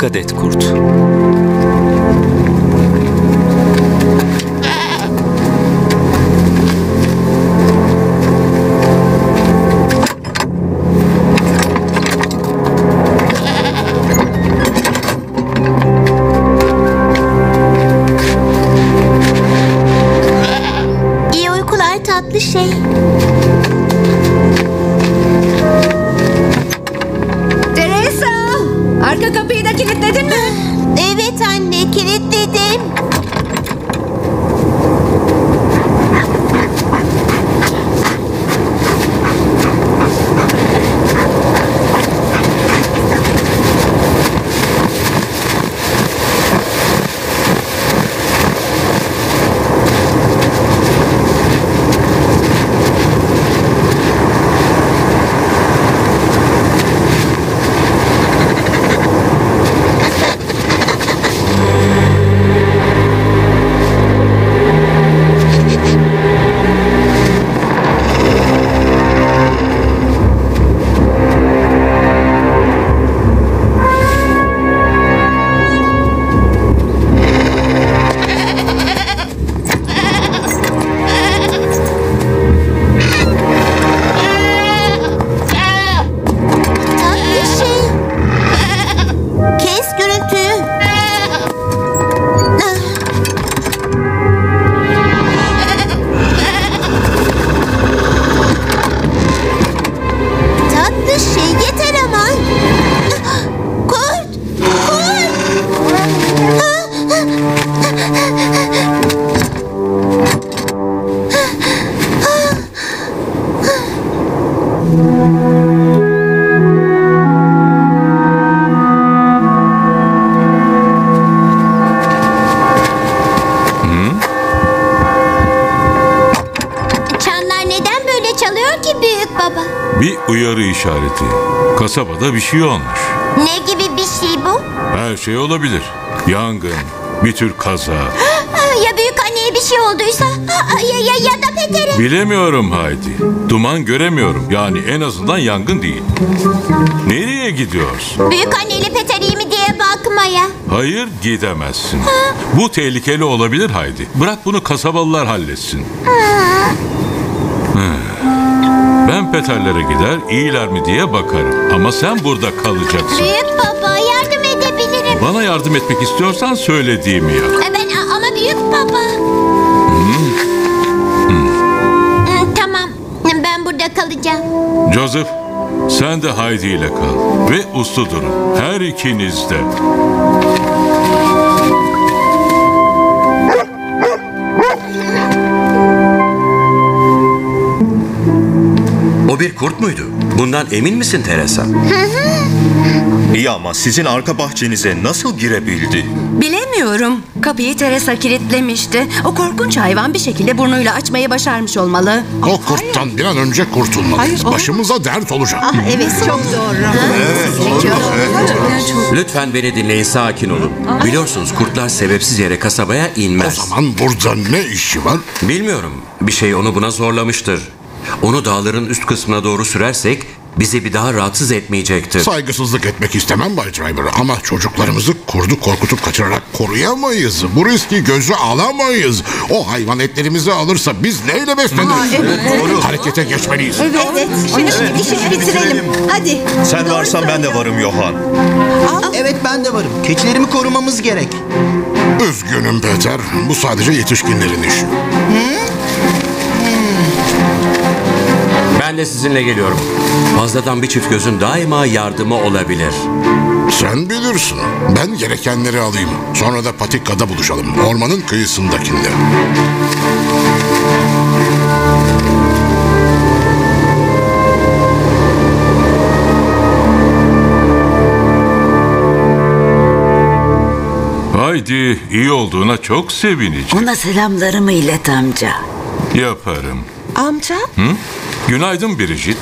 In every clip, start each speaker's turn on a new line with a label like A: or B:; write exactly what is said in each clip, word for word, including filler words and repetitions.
A: Dikkat et kurt.
B: İyi uykular tatlı şey.
C: Teresa! Arka kapıyı da kilitledin mi?
B: Evet anne, kilitledim. Tatlı şey. Kes gürültüyü. Tatlı şey, yeter ama. Kurt! Çanlar neden böyle çalıyor ki büyük baba?
D: Bir uyarı işareti. Kasabada bir şey olmuş.
B: Ne gibi bir şey bu?
D: Her şey olabilir. Yangın, bir tür kaza.
B: Ya büyük anneye bir şey olduysa? Ya, ya, ya da Peter'e?
D: Bilemiyorum Haydi. Duman göremiyorum. Yani en azından yangın değil. Nereye gidiyorsun?
B: Büyük anneyle Peter iyi mi diye bakmaya.
D: Hayır, gidemezsin. Bu tehlikeli olabilir Haydi. Bırak bunu kasabalılar halletsin. Ben Peter'lere gider, iyiler mi diye bakarım. Ama sen burada kalacaksın.
B: Büyük baba, yardım edebilirim.
D: Bana yardım etmek istiyorsan söylediğimi yap.
B: Ben ama büyük baba. Hmm, Tamam, ben burada kalacağım.
D: Joseph, sen de Haydi ile kal. Ve uslu durun. Her ikiniz de.
E: O bir kurt muydu? Bundan emin misin Teresa?
F: İyi ama sizin arka bahçenize nasıl girebildi?
C: Bilemiyorum. Kapıyı Teresa kilitlemişti. O korkunç hayvan bir şekilde burnuyla açmayı başarmış olmalı.
G: O kurttan bir an önce kurtulmalıyız. Başımıza dert olacak.
C: Evet, çok doğru.
E: Lütfen beni dinleyin, sakin olun. Biliyorsunuz kurtlar sebepsiz yere kasabaya
G: O
E: inmez.
G: zaman burada ne işi var?
E: Bilmiyorum. Bir şey onu buna zorlamıştır. Onu dağların üst kısmına doğru sürersek bizi bir daha rahatsız etmeyecektir.
G: Saygısızlık etmek istemem Bay Driver ama çocuklarımızı kurdu korkutup kaçırarak koruyamayız. Bu riski göze alamayız. O hayvan etlerimizi alırsa biz neyle besleniriz? Harekete geçmeliyiz.
C: Evet, evet. Şimdi evet. işini bitirelim. Hadi.
F: Sen varsan ben de varım Johan.
H: Evet, ben de varım. Keçilerimi korumamız gerek.
G: Üzgünüm Peter. Bu sadece yetişkinlerin işi.
E: Ben de sizinle geliyorum. Fazladan bir çift gözün daima yardımı olabilir.
G: Sen bilirsin. Ben gerekenleri alayım. Sonra da patikada buluşalım. Ormanın kıyısındakinde.
D: Haydi, iyi olduğuna çok sevineceğim.
I: Ona selamlarımı ilet amca.
D: Yaparım.
C: Amca?
D: Hı? Günaydın Bridget.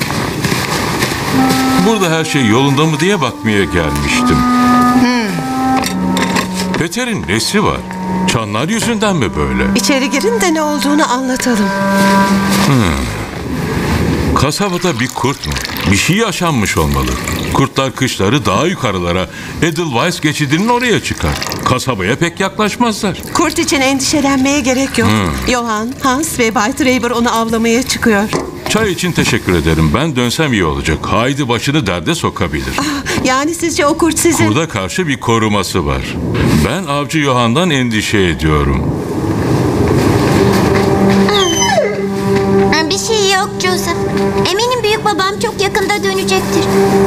D: Burada her şey yolunda mı diye bakmaya gelmiştim. Hmm. Peter'in nesi var? Çanlar yüzünden mi böyle?
J: İçeri girin de ne olduğunu anlatalım.
D: Hmm. Kasabada bir kurt mu? Bir şey yaşanmış olmalı. Kurtlar kışları daha yukarılara, Edelweiss geçidinin oraya çıkar. Kasabaya pek yaklaşmazlar.
A: Kurt için endişelenmeye gerek yok. Hmm. Johann, Hans ve Bay Traber onu avlamaya çıkıyor.
D: Çay için teşekkür ederim. Ben dönsem iyi olacak. Haydi başını derde sokabilir.
A: Ah, yani sizce o kurt sizin...
D: Kurda karşı bir koruması var. Ben avcı Johann'dan endişe ediyorum.
B: Bir şey yok Joseph. Eminim büyük babam çok yakında dönecektir.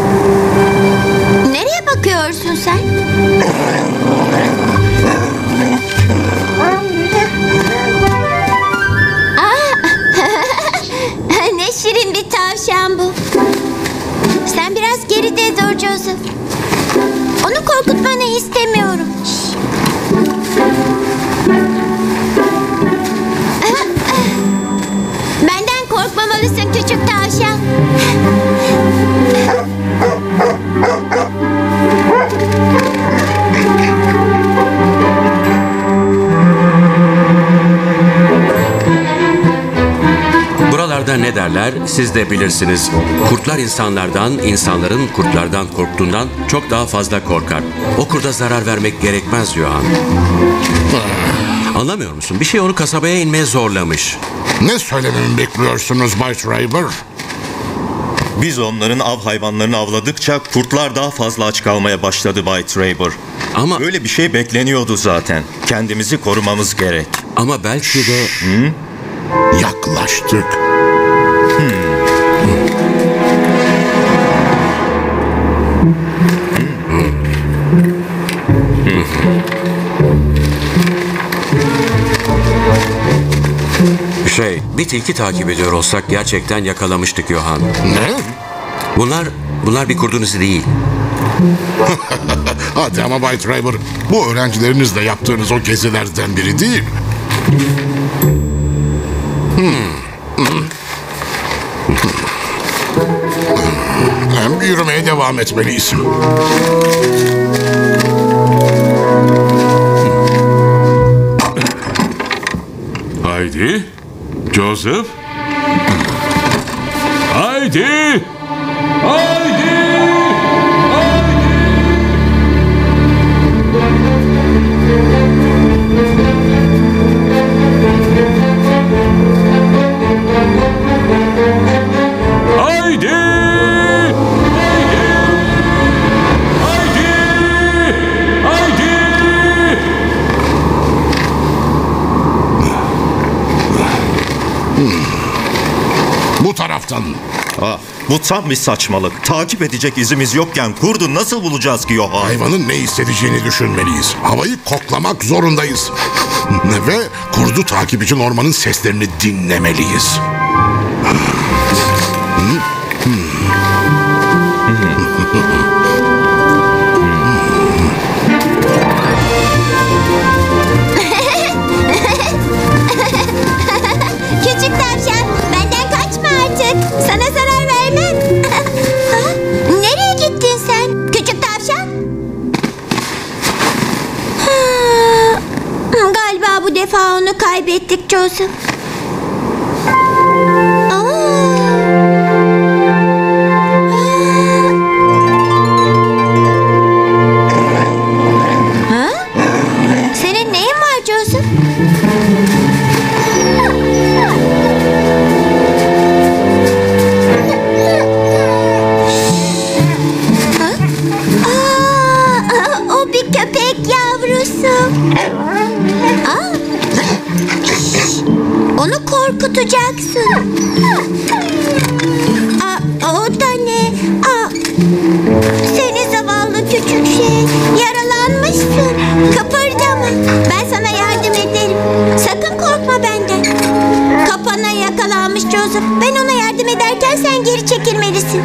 B: Nereye bakıyorsun sen? Aa, ne şirin bir tavşan bu. Sen biraz geride dur Joseph. Onu korkutmanı istemiyorum. Benden korkmamalısın küçük tavşan.
E: Buralarda ne derler siz de bilirsiniz. Kurtlar insanlardan, insanların kurtlardan korktuğundan çok daha fazla korkar. O kurda zarar vermek gerekmez Johann. Anlamıyor musun? Bir şey onu kasabaya inmeye zorlamış.
G: Ne söylememi bekliyorsunuz Bay Traber?
F: Biz onların av hayvanlarını avladıkça kurtlar daha fazla aç kalmaya başladı Bay Traber.
E: Ama
F: böyle bir şey bekleniyordu zaten. Kendimizi korumamız gerek.
E: Ama belki de...
G: Hı? Yaklaştık.
F: Hmm.
E: Şey, bir tilki takip ediyor olsak gerçekten yakalamıştık Johann.
G: Ne?
E: Bunlar, bunlar bir kurdun izi değil.
G: Hadi ama Bay Traber, bu öğrencilerinizle yaptığınız o gezilerden biri değil. Hmm. Hem yürümeye devam etmeliyiz.
D: Haydi, Joseph. Haydi. Haydi. Haydi. Haydi. Haydi.
G: Hmm. Bu taraftan.
F: Ah, bu tam bir saçmalık. Takip edecek izimiz yokken kurdu nasıl bulacağız ki Johann?
G: Hayvanın ne hissedeceğini düşünmeliyiz. Havayı koklamak zorundayız. Ve kurdu takip için ormanın seslerini dinlemeliyiz.
B: Küçük tavşan, benden kaçma artık. Sana zarar vermem. Ha? Nereye gittin sen? Küçük tavşan? Ha, galiba bu defa onu kaybettik Joseph. Senin neyin var Joseph? Köpek yavrusu. Aa. Onu korkutacaksın. Aa, o da ne? Aa. Seni zavallı küçük şey. Yaralanmışsın. Kıpırdama. Ben sana yardım ederim. Sakın korkma benden. Kapana yakalanmış Joseph. Ben ona yardım ederken sen geri çekilmelisin.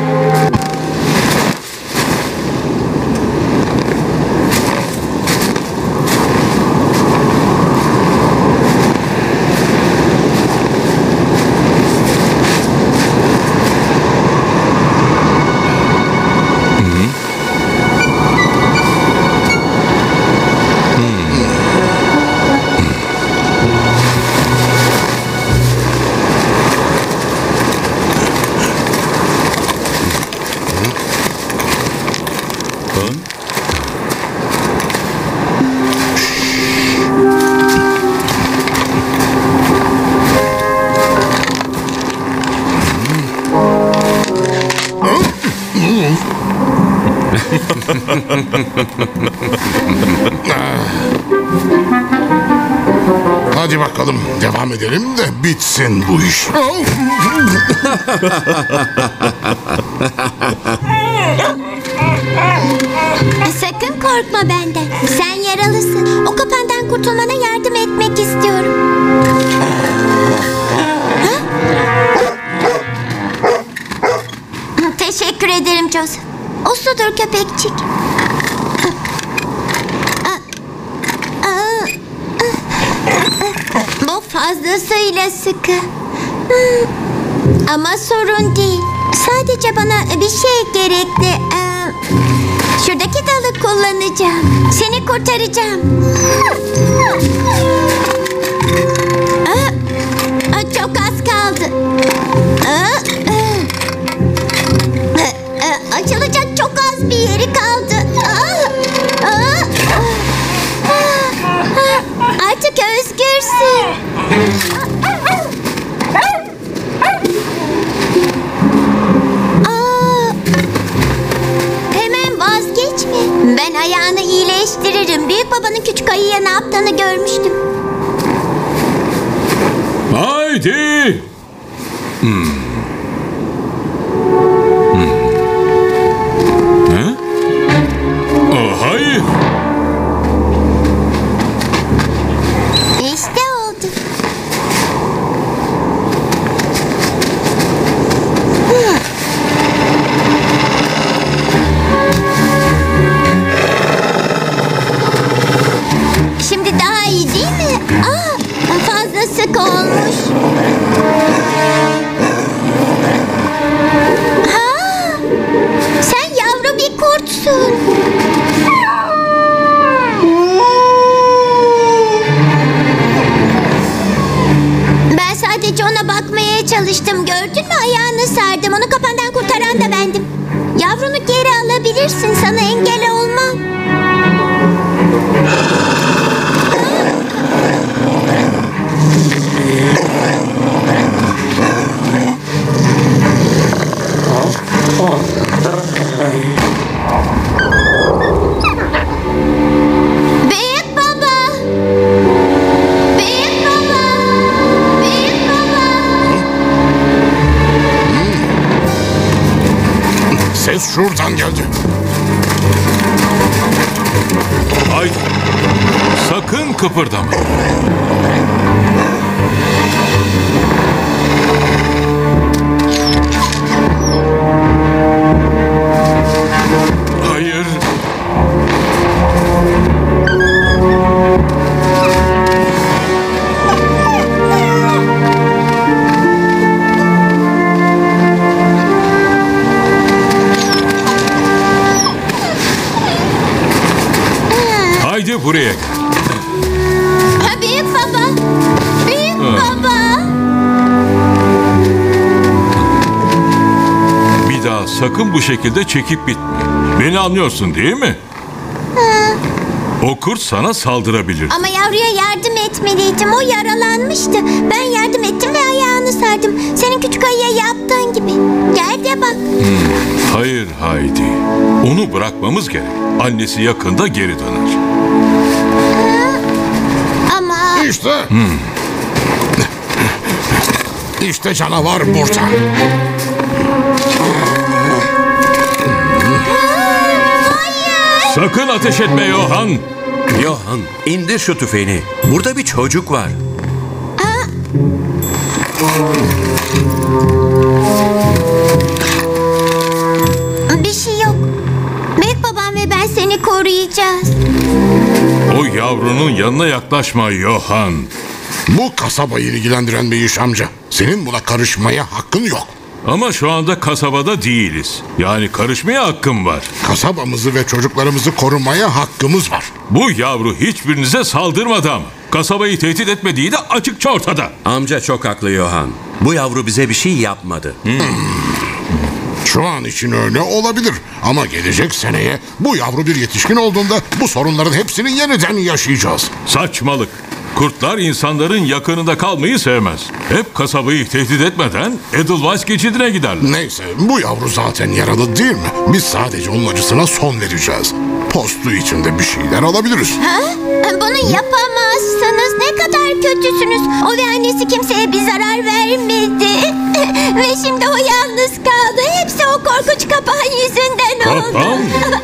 G: Hadi bakalım devam edelim de bitsin bu iş.
B: Sakın korkma benden. Sen yaralısın. O kapandan kurtulmana yardım etmek istiyorum. Ha? Teşekkür ederim Joseph. Usludur köpekçik. Bu fazlasıyla sıkı. Ama sorun değil. Sadece bana bir şey gerekli. Ee, şuradaki dalı kullanacağım. Seni kurtaracağım. Aa, aa, çok az kaldı. Aa, aa. Aa, açılacak çok az bir yeri kaldı. Aa, aa, aa. Artık özgürsün. Aa, hemen vazgeçme. Ben ayağını iyileştiririm. Büyük babanın küçük ayıya ne yaptığını görmüştüm.
D: Haydi. Hmm. Hmm. Ha? Oh, hayır.
B: İşte oldu. Şimdi daha iyi değil mi? Aa, fazla sık olmuş. Ha, sen yavru bir kurtsun. Ben sadece ona bakmaya çalıştım. Gördün mü, ayağını sardım. Onu kapandan kurtaran da bendim. Yavrunu geri alabilirsin. Sana engel olmam. Büyük baba. Büyük baba. Büyük baba.
G: Ses şuradan geldi.
D: Haydi. Sakın kıpırdama. Hayır. Haydi buraya gel.
B: Ha, büyük baba. Büyük baba.
D: Bir daha sakın bu şekilde çekip gitme. Beni anlıyorsun değil mi? O kurt sana saldırabilir.
B: Ama yavruya yardım etmeliydim. O yaralanmıştı. Ben yardım ettim ve ayağını sardım. Senin küçük ayıya yaptığın gibi. Gel de bak.
D: Hayır Haydi. Onu bırakmamız gerek. Annesi yakında geri döner.
B: Ama...
G: İşte. İşte canavar burada.
D: Sakın ateş etme Johan.
E: Johan, indir şu tüfeğini. Burada bir çocuk var.
B: Bir şey yok. Büyük babam ve ben seni koruyacağız.
D: O yavrunun yanına yaklaşma Johan.
G: Bu kasabayı ilgilendiren bir iş amca. Senin buna karışmaya hakkın yok.
D: Ama şu anda kasabada değiliz. Yani karışmaya hakkım var.
G: Kasabamızı ve çocuklarımızı korumaya hakkımız var.
D: Bu yavru hiçbirinize saldırmadı ama. Kasabayı tehdit etmediği de açıkça ortada.
E: Amca çok haklı Johan. Bu yavru bize bir şey yapmadı.
G: Hmm. Şu an için öyle olabilir. Ama gelecek seneye bu yavru bir yetişkin olduğunda bu sorunların hepsini yeniden yaşayacağız.
D: Saçmalık. Kurtlar insanların yakınında kalmayı sevmez. Hep kasabayı tehdit etmeden Edelweiss geçidine giderler.
G: Neyse, bu yavru zaten yaralı değil mi? Biz sadece onun acısına son vereceğiz. Postu içinde bir şeyler alabiliriz.
B: Ha? Bunu yapamazsınız. Ne kadar kötüsünüz. O ve annesi kimseye bir zarar vermedi. Ve şimdi o yalnız kaldı. Hepsi o korkunç kapağın yüzünden oldu.
D: Kapan?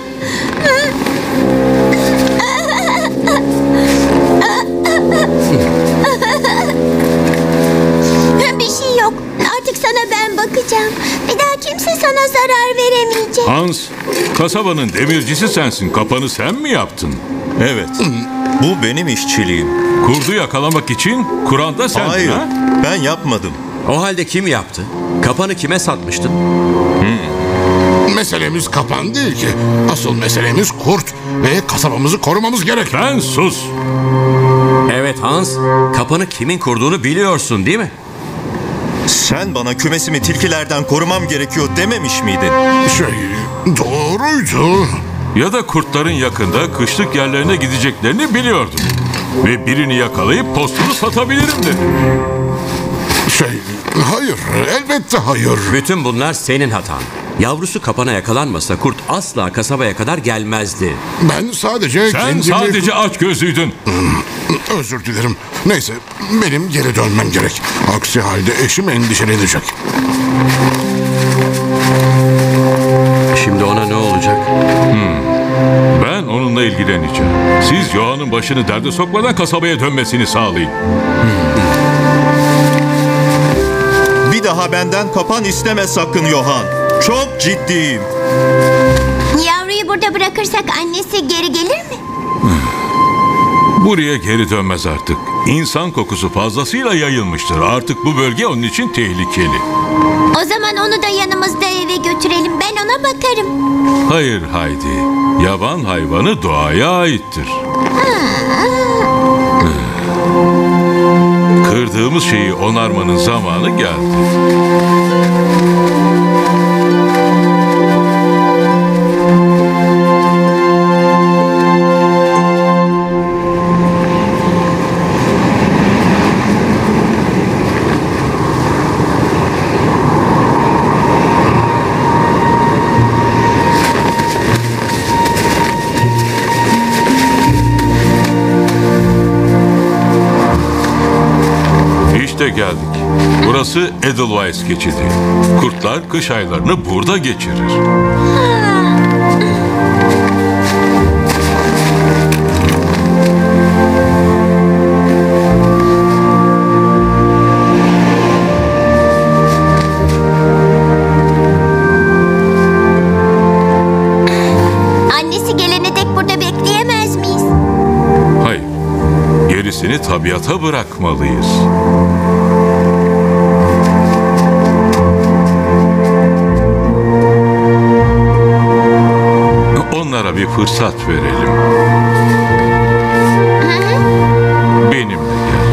B: Bir şey yok. Artık sana ben bakacağım. Bir daha kimse sana zarar veremeyecek.
D: Hans, kasabanın demircisi sensin. Kapanı sen mi yaptın?
F: Evet. Bu benim işçiliğim.
D: Kurdu yakalamak için Kur'an'da sen
F: Hayır,
D: ha?
F: ben yapmadım.
E: O halde kim yaptı? Kapanı kime satmıştın?
G: Meselemiz kapan değil ki. Asıl meselemiz kurt ve kasabamızı korumamız gerek.
D: Sen sus.
E: Evet Hans, kapanı kimin kurduğunu biliyorsun değil mi?
F: Sen bana kümesimi tilkilerden korumam gerekiyor dememiş miydin?
G: Şey, doğruydu.
D: Ya da kurtların yakında kışlık yerlerine gideceklerini biliyordun. Ve birini yakalayıp postunu satabilirim dedi.
G: Şey, hayır, elbette hayır.
E: Bütün bunlar senin hatan. Yavrusu kapana yakalanmasa kurt asla kasabaya kadar gelmezdi.
G: Ben sadece
D: Sen
G: kendimi...
D: sadece aç gözlüydün.
G: Özür dilerim. Neyse, benim geri dönmem gerek. Aksi halde eşim endişelenecek.
E: Şimdi ona ne olacak?
D: Ben onunla ilgileneceğim. Siz Johan'ın başını derde sokmadan kasabaya dönmesini sağlayın.
F: Bir daha benden kapan isteme sakın Johan. Çok ciddiyim.
B: Yavruyu burada bırakırsak annesi geri gelir mi?
D: Buraya geri dönmez artık. İnsan kokusu fazlasıyla yayılmıştır. Artık bu bölge onun için tehlikeli.
B: O zaman onu da yanımızda eve götürelim. Ben ona bakarım.
D: Hayır Haydi. Yaban hayvanı doğaya aittir. Kırdığımız şeyi onarmanın zamanı geldi. İşte geldik. Burası Edelweiss geçidi. Kurtlar kış aylarını burada geçirir.
B: Annesi gelene dek burada bekleyemez miyiz?
D: Hayır. Gerisini tabiata bırakmalıyız. Onlara bir fırsat verelim. Benimle gel.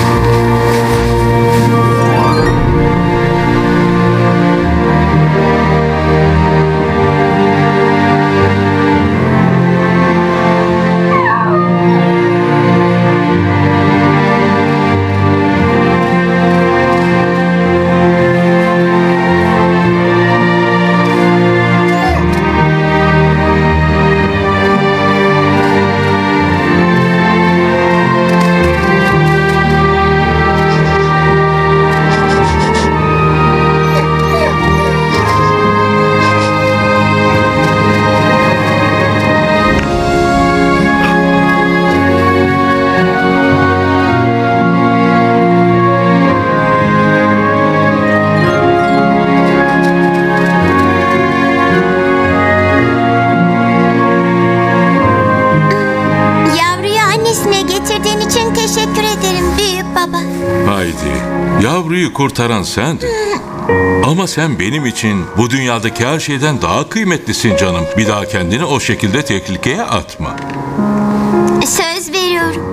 D: Yavruyu kurtaran sendin. Ama sen benim için bu dünyadaki her şeyden daha kıymetlisin canım. Bir daha kendini o şekilde tehlikeye atma.
B: Söz veriyorum.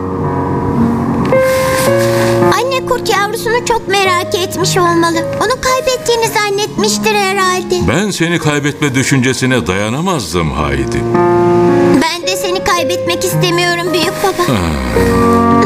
B: Anne kurt yavrusunu çok merak etmiş olmalı. Onu kaybettiğini zannetmiştir herhalde.
D: Ben seni kaybetme düşüncesine dayanamazdım Haydi.
B: Ben de seni kaybetmek istemiyorum büyük baba.